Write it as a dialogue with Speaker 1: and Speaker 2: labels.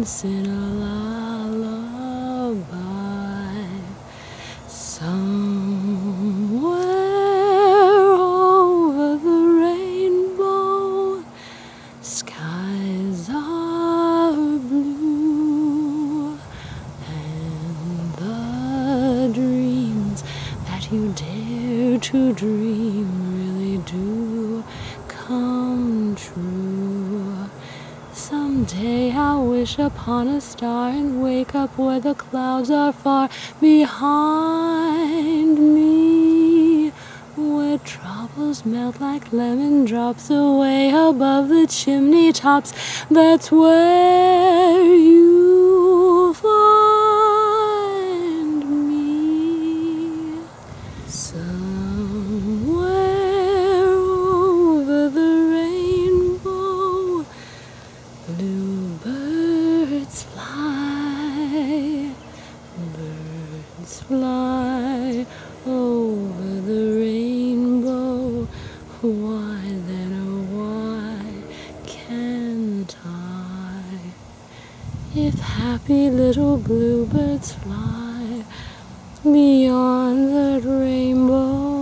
Speaker 1: dance in a lullaby. Somewhere over the rainbow, skies are blue, and the dreams that you dare to dream really do come true. Someday I'll wish upon a star and wake up where the clouds are far behind me, where troubles melt like lemon drops away above the chimney tops. That's where you'll find me. Somewhere over the rainbow, bluebirds fly, birds fly over the rainbow. Why then, oh why can't I? If happy little bluebirds fly beyond that rainbow,